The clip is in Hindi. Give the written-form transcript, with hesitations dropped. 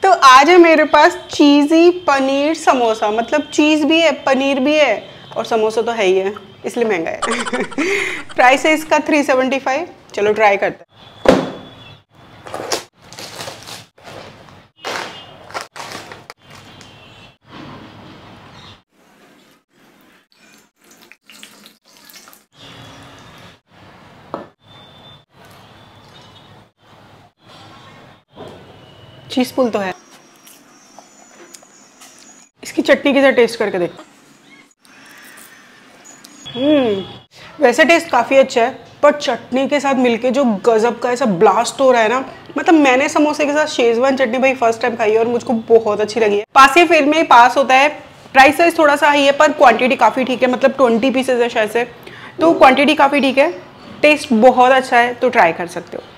तो आज है मेरे पास चीज़ी पनीर समोसा, मतलब चीज़ भी है, पनीर भी है और समोसा तो है ही है, इसलिए महंगा है। प्राइस है इसका 375। चलो ट्राई करते हैं। चीज़ पुल तो है, इसकी चटनी के साथ टेस्ट करके देख। वैसे टेस्ट काफ़ी अच्छा है, पर चटनी के साथ मिलके जो गजब का ऐसा ब्लास्ट हो रहा है ना, मतलब मैंने समोसे के साथ शेजवान चटनी भाई फर्स्ट टाइम खाई है और मुझको बहुत अच्छी लगी है। पास या फेल में ही पास होता है। प्राइस साइज थोड़ा सा हाई है पर क्वांटिटी काफ़ी ठीक है, मतलब 20 पीसेज है शायद से, तो क्वांटिटी काफ़ी ठीक है। टेस्ट बहुत अच्छा है, तो ट्राई कर सकते हो।